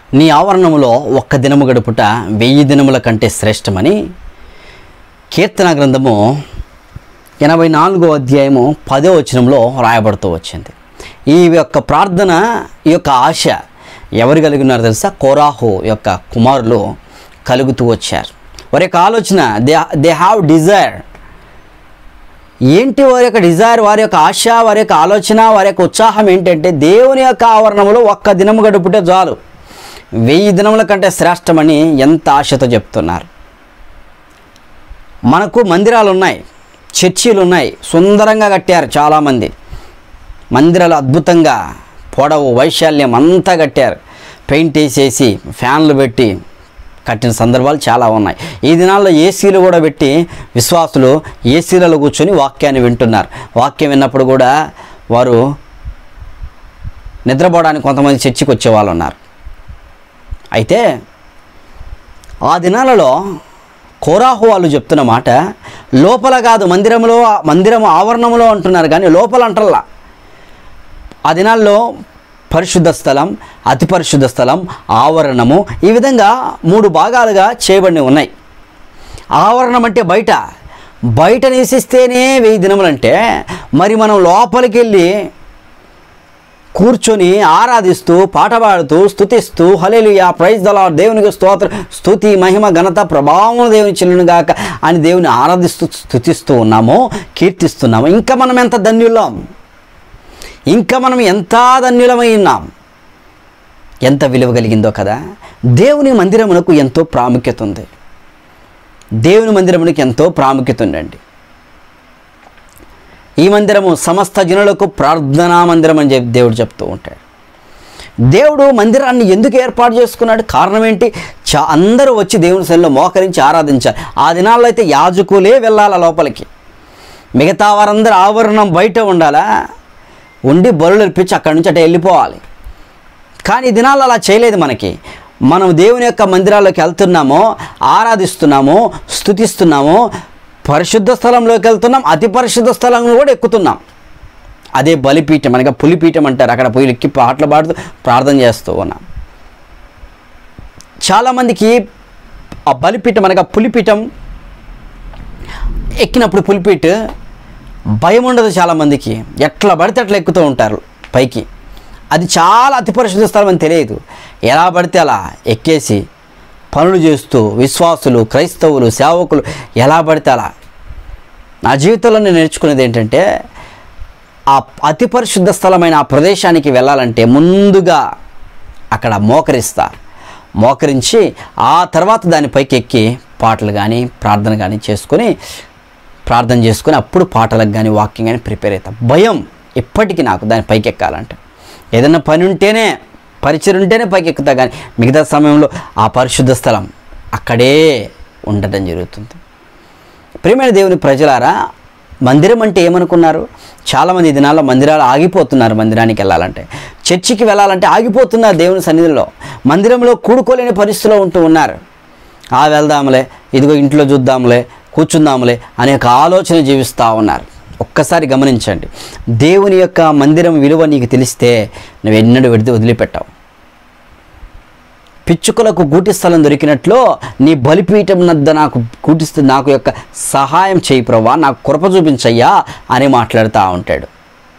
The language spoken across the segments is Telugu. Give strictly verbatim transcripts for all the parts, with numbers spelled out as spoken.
నీ ఆవరణములో ఒక్క దినము గడుపుట వెయ్యి దినముల కంటే శ్రేష్టమని కీర్తన గ్రంథము ఎనభై నాలుగో అధ్యాయము పదో వచనంలో రాయబడుతూ వచ్చింది. ఈ యొక్క ప్రార్థన, ఈ యొక్క ఆశ ఎవరు కలిగి ఉన్నారో తెలుసా? కోరాహు యొక్క కుమారులు కలుగుతూ వచ్చారు. వారి యొక్క ఆలోచన, దే దే హ్యావ్ డిజైర్. ఏంటి వారి యొక్క డిజైర్, వారి యొక్క ఆశ, వారి యొక్క ఆలోచన, వారి యొక్క ఉత్సాహం ఏంటంటే దేవుని యొక్క ఆవరణములో ఒక్క దినము గడుపుటే చాలు, వెయ్యి దినముల కంటే శ్రేష్టమని ఎంత ఆశతో చెప్తున్నారు. మనకు మందిరాలు ఉన్నాయి, చర్చీలు ఉన్నాయి, సుందరంగా కట్టారు. చాలామంది మందిరాలు అద్భుతంగా పొడవు వైశాల్యం అంతా కట్టారు. పెయింట్ వేసేసి ఫ్యాన్లు పెట్టి కట్టిన సందర్భాలు చాలా ఉన్నాయి. ఈ దినాల్లో ఏసీలు కూడా పెట్టి విశ్వాసులు ఏసీలలో కూర్చొని వాక్యాన్ని వింటున్నారు. వాక్యం విన్నప్పుడు కూడా వారు నిద్రపోవడానికి కొంతమంది చర్చికి వచ్చే వాళ్ళు ఉన్నారు. అయితే ఆ దినాలలో కోరాహు వాళ్ళు చెప్తున్న మాట లోపల కాదు, మందిరంలో మందిరం ఆవరణంలో అంటున్నారు కానీ లోపల అంటల్లా. ఆ దినాల్లో పరిశుద్ధ స్థలం, అతి పరిశుద్ధ స్థలం, ఆవరణము, ఈ విధంగా మూడు భాగాలుగా చేయబడి ఉన్నాయి. ఆవరణం అంటే బయట, బయట నివసిస్తేనే వెయ్యి దినములంటే మరి మనం లోపలికి వెళ్ళి కూర్చొని ఆరాధిస్తూ, పాట పాడుతూ, స్తుతిస్తూ, హల్లెలూయా, ప్రైజ్ ద లార్డ్, దేవునికి స్తోత్రం, స్తుతి, మహిమ, ఘనత, ప్రభావం దేవుని చెల్లును గాక అని దేవుని ఆరాధిస్తూ స్తుతిస్తూ ఉన్నాము, కీర్తిస్తున్నాము. ఇంకా మనం ఎంత ధన్యులం, ఇంకా మనం ఎంత ధన్యులమై ఉన్నాం, ఎంత విలువ కలిగిందో కదా. దేవుని మందిరమునకు ఎంతో ప్రాముఖ్యత ఉంది. దేవుని మందిరమునకు ఎంతో ప్రాముఖ్యత ఉందండి. ఈ మందిరము సమస్త జనులకు ప్రార్థనా మందిరం అని చెప్పి దేవుడు చెప్తూ ఉంటాడు. దేవుడు మందిరాన్ని ఎందుకు ఏర్పాటు చేసుకున్నాడు? కారణం ఏంటి? చా అందరూ వచ్చి దేవుని సన్నిధిలో మోకరించి ఆరాధించాలి. ఆ దినాల్లో అయితే యాజకులే వెళ్ళాలా లోపలికి, మిగతా వారందరూ ఆవరణం బయట ఉండాలా, ఉండి బలులు అర్పించి అక్కడి నుంచి అటే వెళ్ళిపోవాలి. కానీ ఈ దినాల్లో అలా చేయలేదు. మనకి మనం దేవుని యొక్క మందిరాల్లోకి వెళ్తున్నామో, ఆరాధిస్తున్నామో, స్తుతిస్తున్నామో, పరిశుద్ధ స్థలంలోకి వెళ్తున్నాం, అతి పరిశుద్ధ స్థలంలో కూడా ఎక్కుతున్నాం. అదే బలిపీఠం, అనగా పులిపీఠం అంటారు. అక్కడ పోయి ఎక్కి పాటలు పాడుతూ ప్రార్థన చేస్తూ ఉన్నాం. చాలామందికి ఆ బలిపీఠం అనగా పులిపీఠం ఎక్కినప్పుడు పులిపీఠ భయం ఉండదు. చాలామందికి ఎట్లా పడితే అట్లా ఎక్కుతూ ఉంటారు పైకి. అది చాలా అతి పరిశుద్ధ స్థలం అని తెలియదు. ఎలా పడితే అలా ఎక్కేసి పనులు చేస్తూ విశ్వాసులు, క్రైస్తవులు, సేవకులు ఎలా పడితే అలా. నా జీవితంలో నేను నేర్చుకునేది ఏంటంటే, ఆ అతి పరిశుద్ధ స్థలమైన ఆ ప్రదేశానికి వెళ్ళాలంటే ముందుగా అక్కడ మోకరిస్తా, మోకరించి ఆ తర్వాత దానిపైకి ఎక్కి పాటలు కానీ ప్రార్థన కానీ చేసుకొని ప్రార్థన చేసుకొని అప్పుడు పాటలకు కానీ వాక్యం కానీ ప్రిపేర్ అవుతా. భయం ఇప్పటికీ నాకు దాని పైకి ఎక్కాలంటే. ఏదైనా పని ఉంటేనే, పరిచయం ఉంటేనే పైకి ఎక్కుతా, కానీ మిగతా సమయంలో ఆ పరిశుద్ధ స్థలం అక్కడే ఉండటం జరుగుతుంది. ప్రియమైన దేవుని ప్రజలారా, మందిరం అంటే ఏమనుకున్నారు? చాలామంది దినాల్లో మందిరాలు ఆగిపోతున్నారు. మందిరానికి వెళ్ళాలంటే, చర్చికి వెళ్ళాలంటే ఆగిపోతున్నారు. దేవుని సన్నిధిలో మందిరంలో కూడుకోలేని పరిస్థితిలో ఉంటూ ఉన్నారు. ఆ వెళ్దాంలే, ఇదిగో ఇంట్లో చూద్దాంలే, కూర్చుందాంలే అనే ఒక ఆలోచన జీవిస్తూ ఉన్నారు. ఒక్కసారి గమనించండి, దేవుని యొక్క మందిరం విలువ నీకు తెలిస్తే నువ్వు ఎన్నడూ విడితే వదిలిపెట్టావు. పిచ్చుకలకు గూటి స్థలం దొరికినట్లు నీ బలిపీఠం నద్ద నాకు గూటిస్తూ నాకు యొక్క సహాయం చేయి ప్రభువా, నాకు కృప చూపించయ్యా అని మాట్లాడుతూ ఉంటాడు.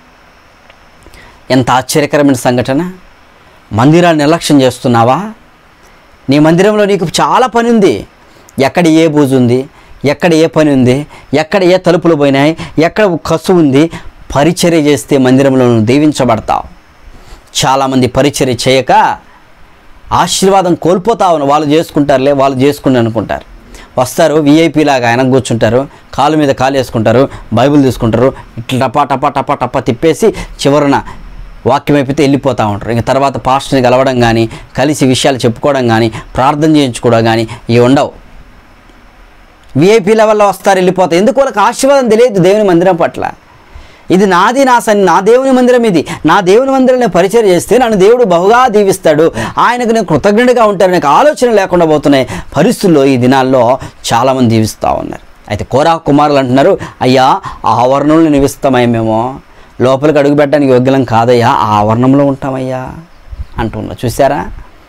ఎంత ఆశ్చర్యకరమైన సంఘటన. మందిరాన్ని నిర్లక్ష్యం చేస్తున్నావా? నీ మందిరంలో నీకు చాలా పని ఉంది. ఎక్కడ ఏ బూజు ఉంది, ఎక్కడ ఏ పని ఉంది, ఎక్కడ ఏ తలుపులు పోయినాయి, ఎక్కడ కసు ఉంది. పరిచర్య చేస్తే మందిరంలో నువ్వు దీవించబడతావు. చాలామంది పరిచర్య చేయక ఆశీర్వాదం కోల్పోతా ఉన్నా. వాళ్ళు చేసుకుంటారులే, వాళ్ళు చేసుకుని అనుకుంటారు. వస్తారు వీఐపీ లాగా ఆయన కూర్చుంటారు, కాలు మీద కాలు వేసుకుంటారు, బైబిల్ తీసుకుంటారు, ఇట్లా టపా టపా టపా టపా తిప్పేసి చివరన వాక్యం అయిపోతే వెళ్ళిపోతూ ఉంటారు. ఇంక తర్వాత పాస్టర్ని కలవడం కానీ, కలిసి విషయాలు చెప్పుకోవడం కానీ, ప్రార్థన చేయించుకోవడం కానీ ఇవి ఉండవు. వీఐపీ లెవెల్లో వస్తారు, వెళ్ళిపోతారు. ఎందుకు? వాళ్ళకి ఆశీర్వాదం తెలియదు దేవుని మందిరం పట్ల. ఇది నాది, నా సన్ని నా దేవుని మందిరం, ఇది నా దేవుని మందిరం, నేను పరిచయం చేస్తే నన్ను దేవుడు బహుగా దీవిస్తాడు, ఆయనకు నేను కృతజ్ఞుడిగా ఉంటాను, నాకు ఆలోచన లేకుండా పోతున్నాయి పరిస్థితుల్లో ఈ దినాల్లో చాలామంది జీవిస్తూ ఉన్నారు. అయితే కోరాహు కుమారులు అంటున్నారు, అయ్యా ఆవరణంలో నివిస్తామయ్యా, మేము లోపలికి అడుగు పెట్టడానికి యోగ్యం కాదయ్యా, ఆవరణంలో ఉంటామయ్యా అంటున్నారు. చూసారా?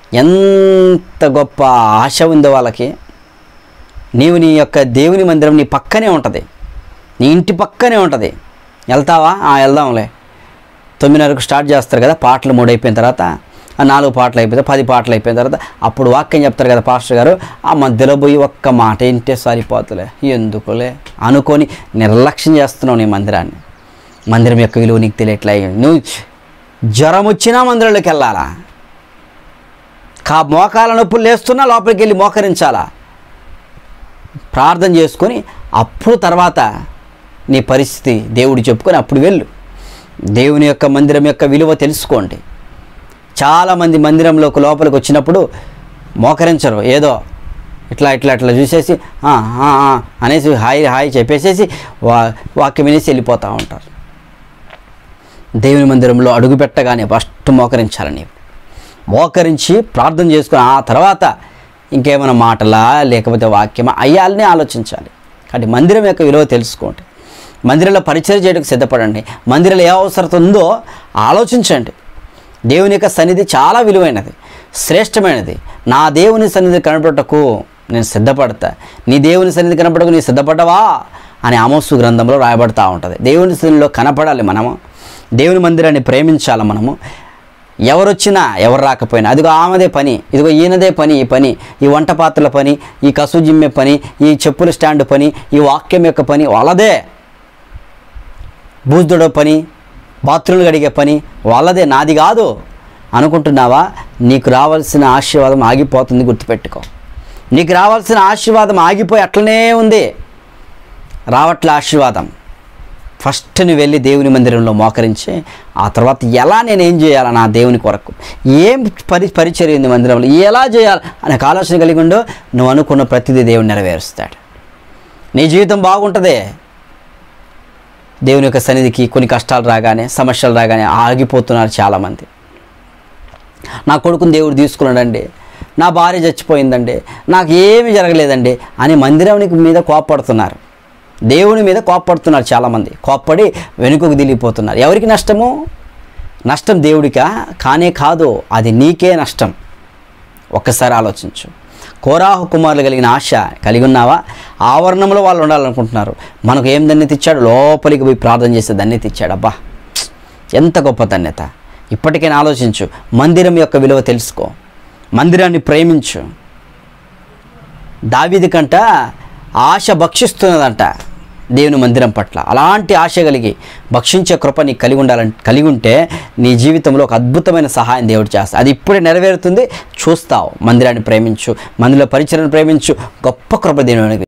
ఎంత గొప్ప ఆశ ఉందో వాళ్ళకి. నీవు నీ యొక్క దేవుని మందిరం నీ పక్కనే ఉంటుంది, నీ ఇంటి పక్కనే ఉంటుంది. వెళ్తావా? వెళ్దాంలే. తొమ్మిదిన్నరకు స్టార్ట్ చేస్తారు కదా, పాటలు మూడు అయిపోయిన తర్వాత నాలుగు పాటలు అయిపోతే పది పాటలు అయిపోయిన తర్వాత అప్పుడు వాక్యం చెప్తారు కదా పాస్టర్ గారు. ఆ మధ్యలో పోయి ఒక్క మాట ఏంటే సరిపోతులే, ఎందుకులే అనుకొని నిర్లక్ష్యం చేస్తున్నావు నీ మందిరాన్ని. మందిరం యొక్క విలువ నీకు తెలియట్లే. నువ్వు జ్వరం వచ్చినా మందిరంలోకి వెళ్ళాలా? కా మోకాల నొప్పులు లేస్తున్నా లోపలికి వెళ్ళి మోకరించాలా? ప్రార్థన చేసుకొని అప్పుడు తర్వాత నీ పరిస్థితి దేవుడు చెప్పుకొని అప్పుడు వెళ్ళు. దేవుని యొక్క మందిరం యొక్క విలువ తెలుసుకోండి. చాలామంది మందిరంలోకి లోపలికి వచ్చినప్పుడు మోకరించరు, ఏదో ఇట్లా ఇట్లా ఇట్లా చూసేసి అనేసి హాయ్ హాయ్ చెప్పేసేసి వా వాక్యం వినేసి వెళ్ళిపోతూ ఉంటారు. దేవుని మందిరంలో అడుగు పెట్టగానే ఫస్ట్ మోకరించాలని, మోకరించి ప్రార్థన చేసుకుని ఆ తర్వాత ఇంకేమైనా మాటలా లేకపోతే వాక్యమా అయ్యాలని ఆలోచించాలి. కాబట్టి మందిరం యొక్క విలువ తెలుసుకోండి. మందిరంలో పరిచయం చేయడానికి సిద్ధపడండి. మందిరంలో ఏ అవసరం ఉందో ఆలోచించండి. దేవుని యొక్క సన్నిధి చాలా విలువైనది, శ్రేష్టమైనది. నా దేవుని సన్నిధి కనపడటకు నేను సిద్ధపడతా, నీ దేవుని సన్నిధి కనపడకు నీ సిద్ధపడ్డవా అని ఆమోసు గ్రంథంలో రాయబడతా ఉంటుంది. దేవుని సన్నిధిలో కనపడాలి మనము, దేవుని మందిరాన్ని ప్రేమించాలి మనము. ఎవరు వచ్చినా ఎవరు రాకపోయినా అదిగో ఆమెదే పని, ఇదిగో ఈయనదే పని, ఈ పని ఈ వంట పాత్రల పని, ఈ కసు జిమ్మే పని, ఈ చెప్పుల స్టాండ్ పని, ఈ వాక్యం యొక్క పని వాళ్ళదే. బూజుడో పని, బాత్రూమ్లు కడిగే పని వాళ్ళదే, నాది కాదు అనుకుంటున్నావా? నీకు రావాల్సిన ఆశీర్వాదం ఆగిపోతుంది, గుర్తుపెట్టుకో. నీకు రావాల్సిన ఆశీర్వాదం ఆగిపోయి అట్లనే ఉంది, రావట్లే ఆశీర్వాదం. ఫస్ట్ నువ్వు వెళ్ళి దేవుని మందిరంలో మోకరించి ఆ తర్వాత ఎలా నేనేం చేయాలి నా దేవుని కొరకు, ఏం పరి పరిచర్య ఉంది మందిరంలో ఎలా చేయాలి అనే ఆలోచన కలిగి ఉండు. నువ్వు అనుకున్న ప్రతిదీ దేవుడు నెరవేరుస్తాడు. నీ జీవితం బాగుంటుంది. దేవుని యొక్క సన్నిధికి కొన్ని కష్టాలు రాగానే సమస్యలు రాగానే ఆగిపోతున్నారు చాలామంది. నా కొడుకుని దేవుడు తీసుకున్నాడండి, నా భార్య చచ్చిపోయిందండి, నాకు ఏమీ జరగలేదండి అని మందిరానికి మీద కోప్పడుతున్నారు, దేవుని మీద కోప్పడుతున్నారు చాలామంది. కోప్పడి వెనుకకు దిలిపోతున్నారు. ఎవరికి నష్టము? నష్టం దేవుడికా? కానే కాదు, అది నీకే నష్టం. ఒక్కసారి ఆలోచించు. కోరాహు కుమారులు కలిగిన ఆశ కలిగి ఉన్నావా? ఆవరణంలో వాళ్ళు ఉండాలనుకుంటున్నారు. మనకు ఏం ధన్యత ఇచ్చాడు? లోపలికి పోయి ప్రార్థన చేసే ధన్యత ఇచ్చాడు. అబ్బా ఎంత గొప్ప ధన్యత! ఇప్పటికైనా ఆలోచించు. మందిరం యొక్క విలువ తెలుసుకో, మందిరాన్ని ప్రేమించు. దావీదు కంట ఆశ భక్షిస్తున్నదంట దేవుని మందిరం పట్ల. అలాంటి ఆశ కలిగి భక్షించే కృప నీకు కలిగి ఉండాలని కలిగి ఉంటే నీ జీవితంలో ఒక అద్భుతమైన సహాయం దేవుడు చేస్తాడు. అది ఇప్పుడే నెరవేరుతుంది, చూస్తావు. మందిరాన్ని ప్రేమించు, మందిరంలో పరిచర్యను ప్రేమించు. గొప్ప కృప దేవునికి